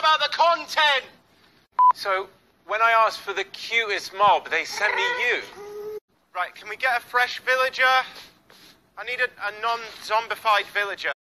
about the content! So, when I asked for the cutest mob, they sent me you. Right, can we get a fresh villager? I need a non-zombified villager.